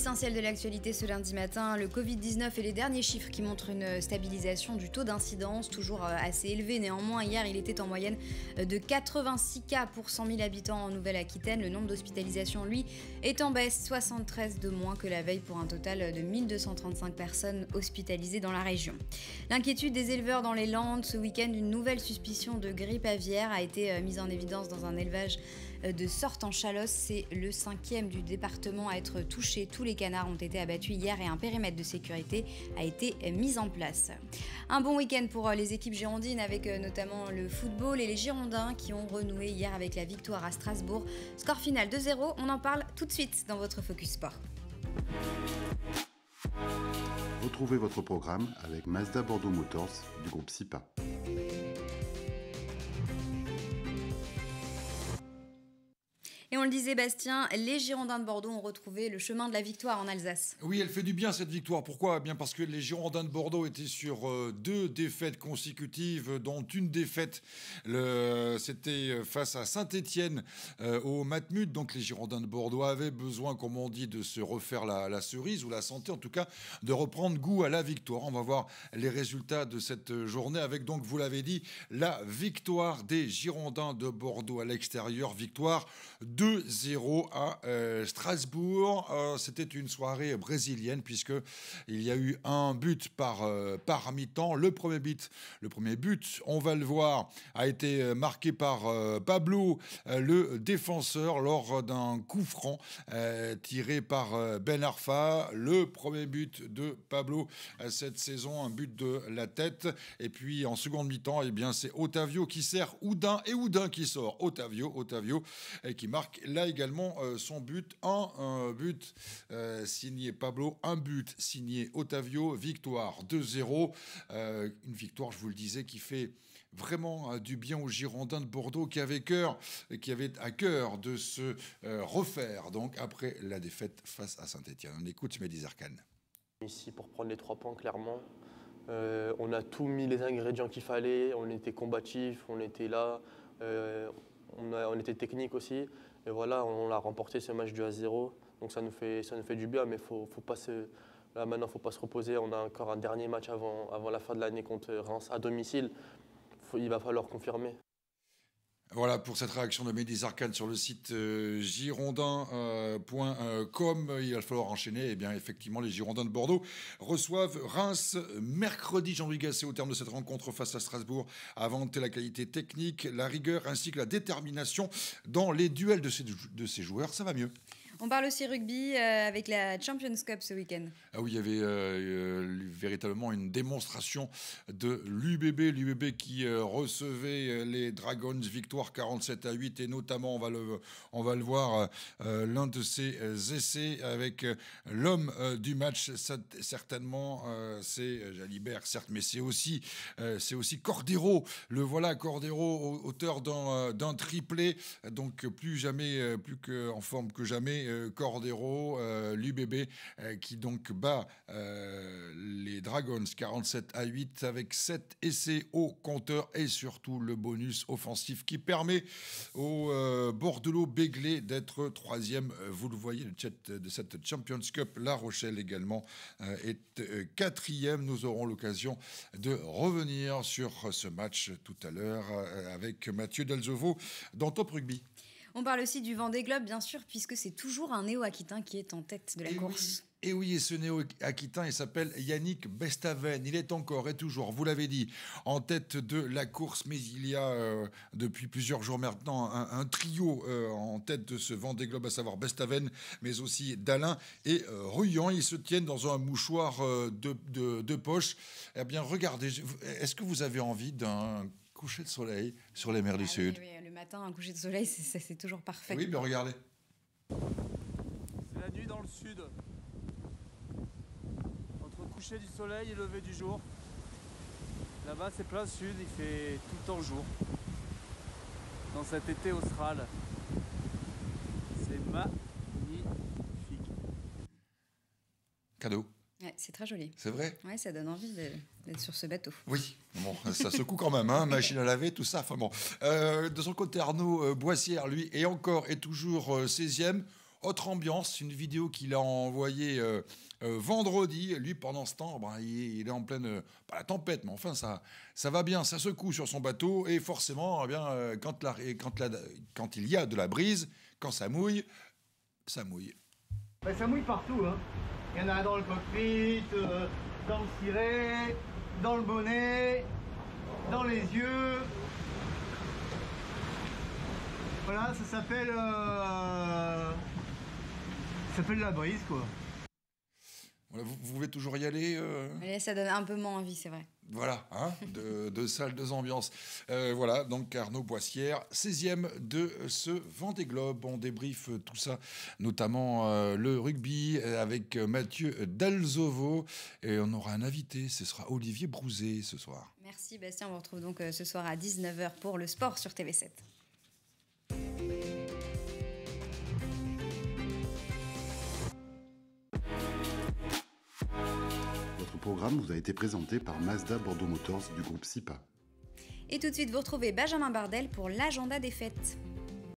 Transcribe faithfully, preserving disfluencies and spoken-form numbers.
L'essentiel de l'actualité ce lundi matin, le Covid dix-neuf et les derniers chiffres qui montrent une stabilisation du taux d'incidence, toujours assez élevé. Néanmoins, hier, il était en moyenne de quatre-vingt-six cas pour cent mille habitants en Nouvelle-Aquitaine. Le nombre d'hospitalisations, lui, est en baisse, soixante-treize de moins que la veille pour un total de mille deux cent trente-cinq personnes hospitalisées dans la région. L'inquiétude des éleveurs dans les Landes. Ce week-end, une nouvelle suspicion de grippe aviaire a été mise en évidence dans un élevage de Sorte en Chalosse. C'est le cinquième du département à être touché. Tous les canards ont été abattus hier et un périmètre de sécurité a été mis en place. Un bon week-end pour les équipes girondines avec notamment le football et les Girondins qui ont renoué hier avec la victoire à Strasbourg. Score final deux zéro, on en parle tout de suite dans votre Focus Sport. Retrouvez votre programme avec Mazda Bordeaux Motors du groupe SIPA. Et on le disait, Bastien, les Girondins de Bordeaux ont retrouvé le chemin de la victoire en Alsace. Oui, elle fait du bien cette victoire. Pourquoi ? Bien parce que les Girondins de Bordeaux étaient sur euh, deux défaites consécutives, dont une défaite, le, c'était face à Saint-Étienne euh, au Matmut. Donc les Girondins de Bordeaux avaient besoin, comme on dit, de se refaire la, la cerise ou la santé, en tout cas, de reprendre goût à la victoire. On va voir les résultats de cette journée avec, donc, vous l'avez dit, la victoire des Girondins de Bordeaux à l'extérieur. Victoire deux zéro à euh, Strasbourg. Euh, c'était une soirée brésilienne puisque il y a eu un but par, euh, par mi-temps. Le premier but, le premier but, on va le voir, a été marqué par euh, Pablo, euh, le défenseur, lors d'un coup franc euh, tiré par euh, Ben Arfa. Le premier but de Pablo euh, cette saison, un but de la tête. Et puis en seconde mi-temps, eh bien, c'est Otavio qui sert Oudin et Oudin qui sort. Otavio, Otavio, et qui marque là également euh, son but, un, un but euh, signé Pablo, un but signé Otavio, victoire deux zéro, euh, une victoire, je vous le disais, qui fait vraiment euh, du bien aux Girondins de Bordeaux qui avaient, cœur, qui avaient à cœur de se euh, refaire donc après la défaite face à Saint-Étienne. On écoute Mehdi Zarkane. Ici pour prendre les trois points clairement, euh, on a tout mis les ingrédients qu'il fallait, on était combatifs, on était là, euh, on, a, on était technique aussi. Et voilà, on a remporté ce match du un zéro, donc ça nous fait, ça nous fait du bien, mais faut, faut pas se, là maintenant il ne faut pas se reposer. On a encore un dernier match avant, avant la fin de l'année contre Reims à domicile. Faut, il va falloir confirmer. Voilà pour cette réaction de Mehdi Zarkane sur le site euh, girondin point com. Euh, il va falloir enchaîner. Eh bien, effectivement, les Girondins de Bordeaux reçoivent Reims mercredi. Jean-Louis Gasset, au terme de cette rencontre face à Strasbourg, a vanté la qualité technique, la rigueur ainsi que la détermination dans les duels de ces, de ces joueurs. Ça va mieux. On parle aussi rugby euh, avec la Champions Cup ce week-end. Ah oui, il y avait euh, euh, véritablement une démonstration de l'U B B. L'U B B qui euh, recevait les Dragons, victoire quarante-sept à huit. Et notamment, on va le, on va le voir, euh, l'un de ses essais avec euh, l'homme euh, du match. Ça, certainement, euh, c'est Jalibert, certes, mais c'est aussi, euh, c'est aussi Cordero. Le voilà, Cordero, auteur d'un, d'un triplé. Donc, plus jamais, plus qu'en forme que jamais. Cordero, euh, l'U B B euh, qui donc bat euh, les Dragons quarante-sept à huit avec sept essais au compteur et surtout le bonus offensif qui permet aux euh, Bordelot-Béglé d'être troisième. Vous le voyez, le chat de cette Champions Cup. La Rochelle également euh, est euh, quatrième. Nous aurons l'occasion de revenir sur ce match tout à l'heure euh, avec Mathieu Delzovo dans Top Rugby. On parle aussi du Vendée Globe, bien sûr, puisque c'est toujours un néo-aquitain qui est en tête de la et course. Oui. Et oui, et ce néo-aquitain, il s'appelle Yannick Bestaven. Il est encore et toujours, vous l'avez dit, en tête de la course. Mais il y a, euh, depuis plusieurs jours maintenant, un, un trio euh, en tête de ce Vendée Globe, à savoir Bestaven, mais aussi Dalin et euh, Ruyant. Ils se tiennent dans un mouchoir euh, de, de, de poche. Eh bien, regardez, est-ce que vous avez envie d'un coucher de soleil sur les mers ah, du oui, Sud? Oui, le matin, un coucher de soleil, c'est, c'est toujours parfait. Oui, mais regardez. C'est la nuit dans le sud. Entre coucher du soleil et lever du jour. Là-bas, c'est plein sud, il fait tout le temps jour. Dans cet été austral. C'est magnifique. Cadeau. Ouais, c'est très joli. C'est vrai ? Ouais, ça donne envie de, d'être sur ce bateau. Oui, bon, ça secoue quand même, hein, machine à laver, tout ça. Enfin bon. Euh, de son côté, Arnaud euh, Boissière, lui, est encore et toujours euh, seizième. Autre ambiance, une vidéo qu'il a envoyée euh, euh, vendredi. Lui, pendant ce temps, ben, il, il est en pleine, euh, pas la tempête, mais enfin, ça, ça va bien, ça secoue sur son bateau. Et forcément, eh bien, euh, quand, la, quand, la, quand il y a de la brise, quand ça mouille, ça mouille. Ben, ça mouille partout, hein. Il y en a dans le cockpit, euh, dans le ciré, dans le bonnet, dans les yeux. Voilà, ça s'appelle euh, ça s'appelle la brise, quoi. Voilà, vous, vous pouvez toujours y aller euh... Mais ça donne un peu moins envie, c'est vrai. Voilà, hein, de, de salles, deux ambiances. Euh, voilà, donc Arnaud Boissière, seizième de ce Vendée Globe. On débriefe tout ça, notamment euh, le rugby avec Mathieu Dalzovo. Et on aura un invité, ce sera Olivier Brouzet ce soir. Merci Bastien, on vous retrouve donc ce soir à dix-neuf heures pour le sport sur T V sept. Votre programme vous a été présenté par Mazda Bordeaux Motors du groupe SIPA. Et tout de suite, vous retrouvez Benjamin Bardel pour l'agenda des fêtes.